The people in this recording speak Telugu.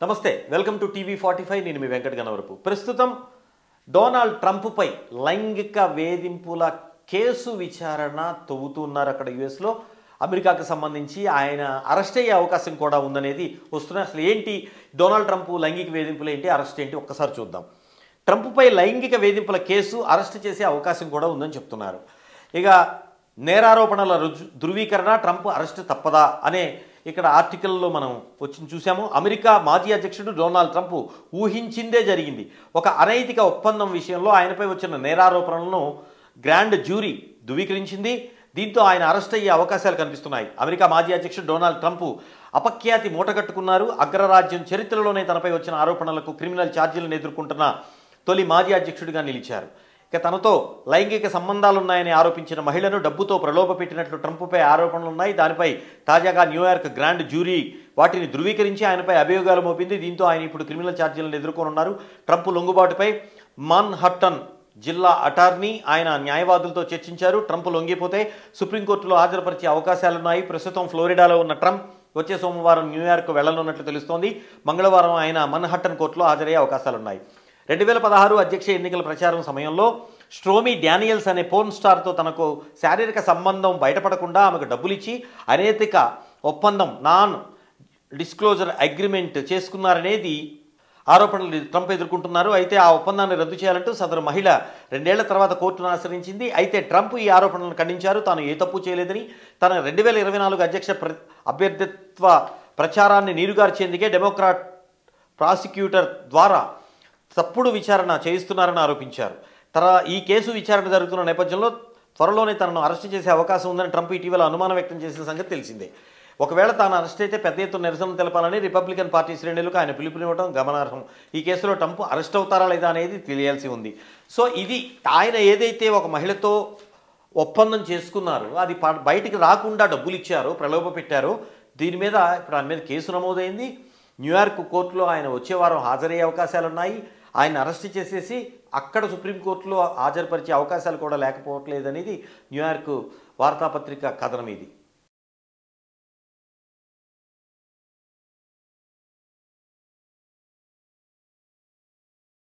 నమస్తే వెల్కమ్ టు టీవీ 45 నేను మీ వెంకట గణవరపు ప్రస్తుతం డొనాల్డ్ ట్రంప్ పై లైంగిక వేధింపుల కేసు విచారణ తవ్వుతున్నారు అక్కడ యుఎస్ లో అమెరికాకు సంబంధించి ఆయన అరెస్ట్ అయ్యే అవకాశం కూడా ఉందనేది వస్తున్న అసలు ఏంటి డొనాల్డ్ ట్రంప్ లైంగిక వేధింపులు ఏంటి అరెస్ట్ ఏంటి ఒక్కసారి చూద్దాం ట్రంప్ పై లైంగిక వేధింపుల కేసు అరెస్ట్ చేసే అవకాశం కూడా ఉందని చెప్తున్నారు ఇక నేరారోపణల ధృవీకరణ ట్రంప్ అరెస్ట్ తప్పదా అనే ఇక్కడ ఆర్టికల్లో మనం వచ్చి చూసాము అమెరికా మాజీ అధ్యక్షుడు డొనాల్డ్ ట్రంప్ ఊహించిందే జరిగింది ఒక అనైతిక ఒప్పందం విషయంలో ఆయనపై వచ్చిన నేరారోపణలను గ్రాండ్ జ్యూరీ ధృవీకరించింది దీంతో ఆయన అరెస్ట్ అయ్యే అవకాశాలు కనిపిస్తున్నాయి అమెరికా మాజీ అధ్యక్షుడు డొనాల్డ్ ట్రంప్ అపఖ్యాతి మూటగట్టుకున్నారు అగ్రరాజ్యం చరిత్రలోనే తనపై వచ్చిన ఆరోపణలకు క్రిమినల్ ఛార్జీలను ఎదుర్కొంటున్న తొలి మాజీ అధ్యక్షుడిగా నిలిచారు ఇక తనతో లైంగిక సంబంధాలున్నాయని ఆరోపించిన మహిళను డబ్బుతో ప్రలోభపెట్టినట్లు ట్రంప్పై ఆరోపణలున్నాయి దానిపై తాజాగా న్యూయార్క్ గ్రాండ్ జ్యూరీ వాటిని ధృవీకరించి ఆయనపై అభియోగాలు మోపింది దీంతో ఆయన ఇప్పుడు క్రిమినల్ ఛార్జీలను ఎదుర్కొనున్నారు ట్రంప్ లొంగుబాటుపై మాన్హట్టన్ జిల్లా అటార్నీ ఆయన న్యాయవాదులతో చర్చించారు ట్రంప్ లొంగిపోతే సుప్రీంకోర్టులో హాజరుపరిచే అవకాశాలున్నాయి ప్రస్తుతం ఫ్లోరిడాలో ఉన్న ట్రంప్ వచ్చే సోమవారం న్యూయార్క్ వెళ్లనున్నట్లు తెలుస్తోంది మంగళవారం ఆయన మన్హట్టన్ కోర్టులో హాజరయ్యే అవకాశాలున్నాయి 2016 అధ్యక్ష ఎన్నికల ప్రచారం సమయంలో స్ట్రోమీ డానియల్స్ అనే పోర్న్ స్టార్తో తనకు శారీరక సంబంధం బయటపడకుండా ఆమెకు డబ్బులిచ్చి అనైతిక ఒప్పందం నాన్ డిస్క్లోజర్ అగ్రిమెంట్ చేసుకున్నారనేది ఆరోపణలు ట్రంప్ ఎదుర్కొంటున్నారు అయితే ఆ ఒప్పందాన్ని రద్దు చేయాలంటూ సదరు మహిళ 2 ఏళ్ల తర్వాత కోర్టును ఆశ్రయించింది అయితే ట్రంప్ ఈ ఆరోపణలను ఖండించారు తాను ఏ తప్పు చేయలేదని తన 2024 అధ్యక్ష అభ్యర్థిత్వ ప్రచారాన్ని నీరుగార్చేందుకే డెమోక్రాట్ ప్రాసిక్యూటర్ ద్వారా తప్పుడు విచారణ చేయిస్తున్నారని ఆరోపించారు ఈ కేసు విచారణ జరుగుతున్న నేపథ్యంలో త్వరలోనే తనను అరెస్ట్ చేసే అవకాశం ఉందని ట్రంప్ ఇటీవల అనుమానం వ్యక్తం చేసిన సంగతి తెలిసిందే ఒకవేళ తాను అరెస్ట్ అయితే పెద్ద ఎత్తున నిరసన తెలపాలని రిపబ్లికన్ పార్టీ శ్రేణులకు ఆయన పిలుపునివ్వడం గమనార్హం ఈ కేసులో ట్రంప్ అరెస్ట్ అవుతారా లేదా అనేది తెలియాల్సి ఉంది సో ఇది ఆయన ఏదైతే ఒక మహిళతో ఒప్పందం చేసుకున్నారో అది బయటికి రాకుండా డబ్బులు ఇచ్చారో ప్రలోభ పెట్టారో దీని మీద ఇప్పుడు ఆయన మీద కేసు నమోదైంది న్యూయార్క్ కోర్టులో ఆయన వచ్చే వారం హాజరయ్యే అవకాశాలున్నాయి ఆయన అరెస్ట్ చేసేసి అక్కడ సుప్రీంకోర్టులో హాజరుపరిచే అవకాశాలు కూడా లేకపోవట్లేదనేది న్యూయార్క్ వార్తాపత్రిక కథనం ఇది